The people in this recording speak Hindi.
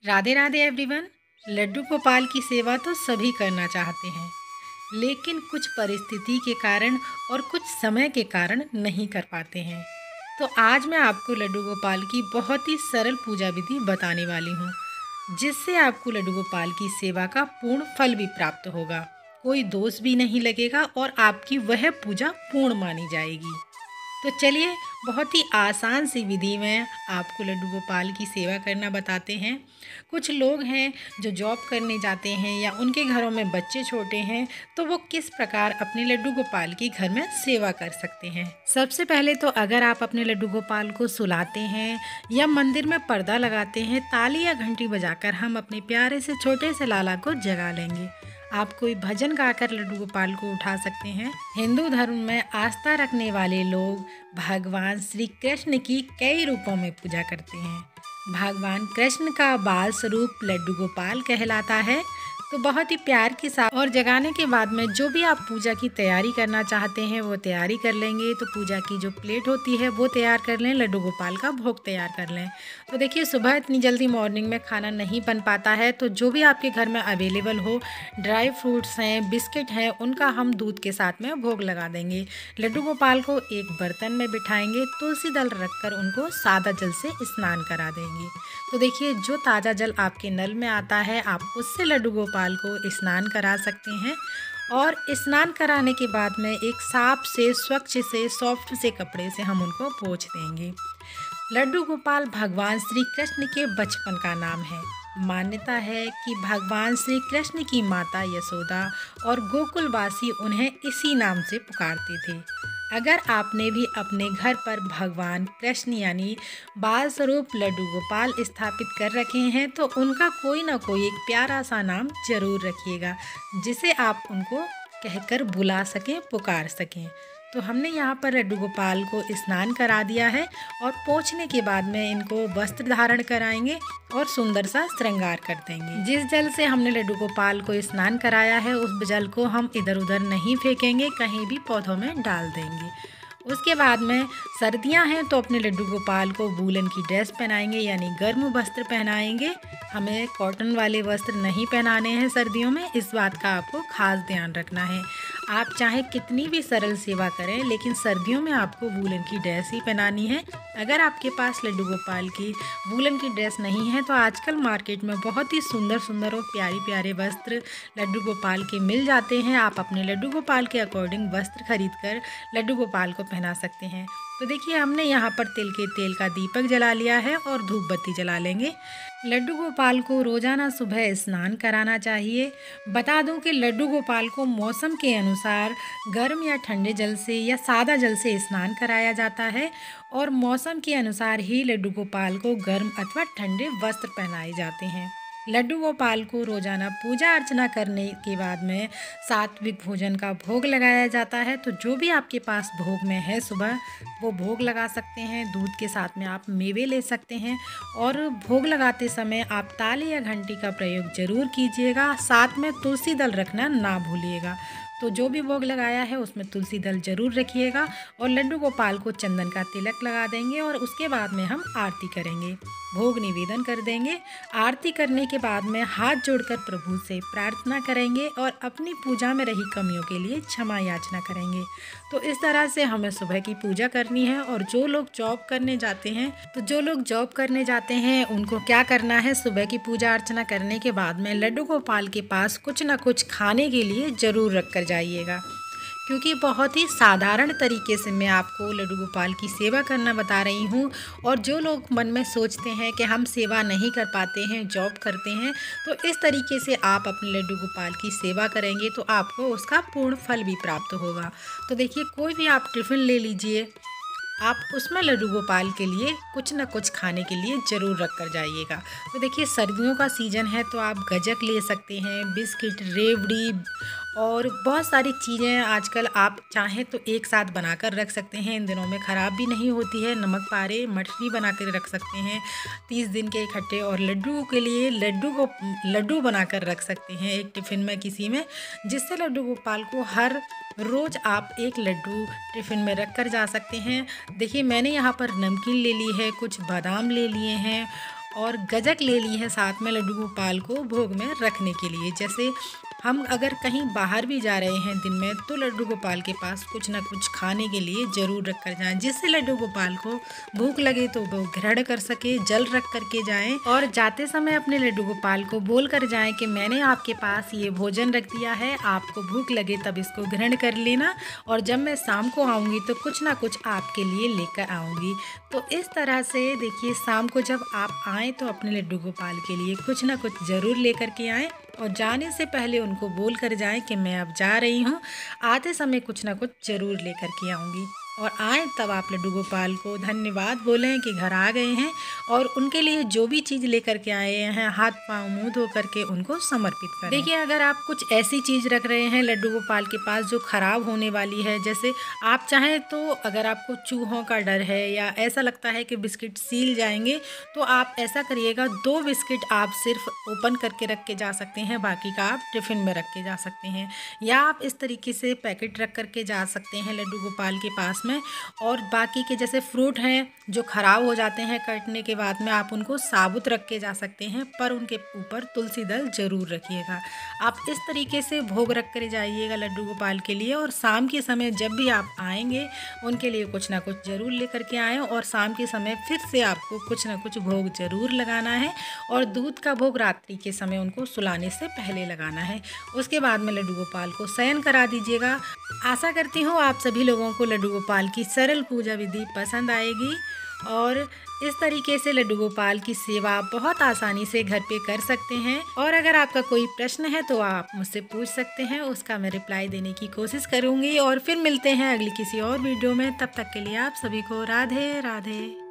राधे राधे एवरीवन। लड्डू गोपाल की सेवा तो सभी करना चाहते हैं, लेकिन कुछ परिस्थिति के कारण और कुछ समय के कारण नहीं कर पाते हैं। तो आज मैं आपको लड्डू गोपाल की बहुत ही सरल पूजा विधि बताने वाली हूँ, जिससे आपको लड्डू गोपाल की सेवा का पूर्ण फल भी प्राप्त होगा, कोई दोष भी नहीं लगेगा और आपकी वह पूजा पूर्ण मानी जाएगी। तो चलिए, बहुत ही आसान सी विधि में आपको लड्डू गोपाल की सेवा करना बताते हैं। कुछ लोग हैं जो जॉब करने जाते हैं या उनके घरों में बच्चे छोटे हैं, तो वो किस प्रकार अपने लड्डू गोपाल की घर में सेवा कर सकते हैं। सबसे पहले तो अगर आप अपने लड्डू गोपाल को सुलाते हैं या मंदिर में पर्दा लगाते हैं, ताली या घंटी बजाकर हम अपने प्यारे से छोटे से लाला को जगा लेंगे। आप कोई भजन गाकर लड्डू गोपाल को उठा सकते हैं। हिंदू धर्म में आस्था रखने वाले लोग भगवान श्री कृष्ण की कई रूपों में पूजा करते हैं। भगवान कृष्ण का बाल स्वरूप लड्डू गोपाल कहलाता है। तो बहुत ही प्यार के साथ और जगाने के बाद में जो भी आप पूजा की तैयारी करना चाहते हैं वो तैयारी कर लेंगे। तो पूजा की जो प्लेट होती है वो तैयार कर लें, लड्डू गोपाल का भोग तैयार कर लें। तो देखिए, सुबह इतनी जल्दी मॉर्निंग में खाना नहीं बन पाता है, तो जो भी आपके घर में अवेलेबल हो, ड्राई फ्रूट्स हैं, बिस्किट हैं, उनका हम दूध के साथ में भोग लगा देंगे। लड्डू गोपाल को एक बर्तन में बिठाएंगे, तुलसी दल रखकर उनको सादा जल से स्नान करा देंगे। तो देखिए, जो ताज़ा जल आपके नल में आता है, आप उससे लड्डू गोपाल को स्नान करा सकते हैं। और स्नान कराने के बाद में एक साफ से, स्वच्छ से, सॉफ्ट से कपड़े से हम उनको पोंछ देंगे। लड्डू गोपाल भगवान श्री कृष्ण के बचपन का नाम है। मान्यता है कि भगवान श्री कृष्ण की माता यशोदा और गोकुलवासी उन्हें इसी नाम से पुकारते थे। अगर आपने भी अपने घर पर भगवान कृष्ण यानी बाल स्वरूप लड्डू गोपाल स्थापित कर रखे हैं, तो उनका कोई ना कोई एक प्यारा सा नाम जरूर रखिएगा, जिसे आप उनको कहकर बुला सकें, पुकार सकें। तो हमने यहाँ पर लड्डू गोपाल को स्नान करा दिया है और पोंछने के बाद में इनको वस्त्र धारण कराएंगे और सुंदर सा श्रृंगार कर देंगे। जिस जल से हमने लड्डू गोपाल को स्नान कराया है, उस जल को हम इधर उधर नहीं फेंकेंगे, कहीं भी पौधों में डाल देंगे। उसके बाद में सर्दियां हैं तो अपने लड्डू गोपाल को वूलन की ड्रेस पहनाएंगे, यानी गर्म वस्त्र पहनाएंगे। हमें कॉटन वाले वस्त्र नहीं पहनाने हैं सर्दियों में, इस बात का आपको खास ध्यान रखना है। आप चाहे कितनी भी सरल सेवा करें, लेकिन सर्दियों में आपको वूलन की ड्रेस ही पहनानी है। अगर आपके पास लड्डू गोपाल की वूलन की ड्रेस नहीं है, तो आजकल मार्केट में बहुत ही सुंदर सुंदर और प्यारे प्यारे वस्त्र लड्डू गोपाल के मिल जाते हैं। आप अपने लड्डू गोपाल के अकॉर्डिंग वस्त्र खरीद कर लड्डू गोपाल को पहना सकते हैं। तो देखिए, हमने यहाँ पर तेल का दीपक जला लिया है और धूप बत्ती जला लेंगे। लड्डू गोपाल को रोजाना सुबह स्नान कराना चाहिए। बता दूं कि लड्डू गोपाल को मौसम के अनुसार गर्म या ठंडे जल से या सादा जल से स्नान कराया जाता है, और मौसम के अनुसार ही लड्डू गोपाल को गर्म अथवा ठंडे वस्त्र पहनाए जाते हैं। लड्डू गोपाल को रोजाना पूजा अर्चना करने के बाद में सात्विक भोजन का भोग लगाया जाता है। तो जो भी आपके पास भोग में है सुबह, वो भोग लगा सकते हैं। दूध के साथ में आप मेवे ले सकते हैं, और भोग लगाते समय आप ताली या घंटी का प्रयोग जरूर कीजिएगा। साथ में तुलसी दल रखना ना भूलिएगा। तो जो भी भोग लगाया है उसमें तुलसी दल जरूर रखिएगा, और लड्डू गोपाल को चंदन का तिलक लगा देंगे, और उसके बाद में हम आरती करेंगे, भोग निवेदन कर देंगे। आरती करने के बाद में हाथ जोड़कर प्रभु से प्रार्थना करेंगे और अपनी पूजा में रही कमियों के लिए क्षमा याचना करेंगे। तो इस तरह से हमें सुबह की पूजा करनी है। और जो लोग जॉब करने जाते हैं उनको क्या करना है, सुबह की पूजा अर्चना करने के बाद में लड्डू गोपाल के पास कुछ ना कुछ खाने के लिए ज़रूर रख कर जाइएगा, क्योंकि बहुत ही साधारण तरीके से मैं आपको लड्डू गोपाल की सेवा करना बता रही हूँ। और जो लोग मन में सोचते हैं कि हम सेवा नहीं कर पाते हैं, जॉब करते हैं, तो इस तरीके से आप अपने लड्डू गोपाल की सेवा करेंगे तो आपको उसका पूर्ण फल भी प्राप्त होगा। तो देखिए, कोई भी आप टिफ़िन ले लीजिए, आप उसमें लड्डू गोपाल के लिए कुछ न कुछ खाने के लिए ज़रूर रख कर जाइएगा। तो देखिए, सर्दियों का सीज़न है तो आप गजक ले सकते हैं, बिस्किट, रेवड़ी और बहुत सारी चीज़ें आजकल आप चाहें तो एक साथ बनाकर रख सकते हैं। इन दिनों में ख़राब भी नहीं होती है। नमक पारे मठरी बना कर रख सकते हैं 30 दिन के इकट्ठे, और लड्डू के लिए लड्डू बनाकर रख सकते हैं एक टिफ़िन में किसी में, जिससे लड्डू गोपाल को हर रोज़ आप एक लड्डू टिफ़िन में रख कर जा सकते हैं। देखिए, मैंने यहाँ पर नमकीन ले ली है, कुछ बादाम ले लिए हैं, और गजक ले ली है साथ में लड्डू गोपाल को भोग में रखने के लिए। जैसे हम अगर कहीं बाहर भी जा रहे हैं दिन में तो लड्डू गोपाल के पास कुछ ना कुछ खाने के लिए ज़रूर रख कर जाएं, जिससे लड्डू गोपाल को भूख लगे तो वो ग्रहण कर सके। जल रख करके जाएं और जाते समय अपने लड्डू गोपाल को बोल कर जाएं कि मैंने आपके पास ये भोजन रख दिया है, आपको भूख लगे तब इसको ग्रहण कर लेना, और जब मैं शाम को आऊँगी तो कुछ ना कुछ आपके लिए लेकर आऊँगी। तो इस तरह से देखिए, शाम को जब आप आएँ तो अपने लड्डू गोपाल के लिए कुछ ना कुछ ज़रूर लेकर के आएँ, और जाने से पहले उनको बोल कर जाएं कि मैं अब जा रही हूँ, आते समय कुछ ना कुछ ज़रूर लेकर के आऊँगी। और आएँ तब आप लड्डू गोपाल को धन्यवाद बोलें कि घर आ गए हैं, और उनके लिए जो भी चीज़ लेकर के आए हैं हाथ पाँव मुँह धो करके उनको समर्पित करें। देखिए, अगर आप कुछ ऐसी चीज़ रख रहे हैं लड्डू गोपाल के पास जो ख़राब होने वाली है, जैसे आप चाहें तो अगर आपको चूहों का डर है या ऐसा लगता है कि बिस्किट सील जाएंगे, तो आप ऐसा करिएगा, 2 बिस्किट आप सिर्फ ओपन करके रख के जा सकते हैं, बाकी का आप टिफ़िन में रख के जा सकते हैं। या आप इस तरीके से पैकेट रख करके जा सकते हैं लड्डू गोपाल के पास में। और बाकी के जैसे फ्रूट हैं जो ख़राब हो जाते हैं कटने के बाद में, आप उनको साबुत रख के जा सकते हैं, पर उनके ऊपर तुलसी दल ज़रूर रखिएगा। आप इस तरीके से भोग रख कर जाइएगा लड्डू गोपाल के लिए, और शाम के समय जब भी आप आएंगे उनके लिए कुछ ना कुछ ज़रूर लेकर के आएँ। और शाम के समय फिर से आपको कुछ ना कुछ भोग ज़रूर लगाना है, और दूध का भोग रात्रि के समय उनको सुलाने से पहले लगाना है। उसके बाद में लड्डू गोपाल को शयन करा दीजिएगा। आशा करती हूँ आप सभी लोगों को लड्डू गोपाल की सरल पूजा विधि पसंद आएगी, और इस तरीके से लड्डू गोपाल की सेवा बहुत आसानी से घर पे कर सकते हैं। और अगर आपका कोई प्रश्न है तो आप मुझसे पूछ सकते हैं, उसका मैं रिप्लाई देने की कोशिश करूँगी। और फिर मिलते हैं अगली किसी और वीडियो में, तब तक के लिए आप सभी को राधे राधे।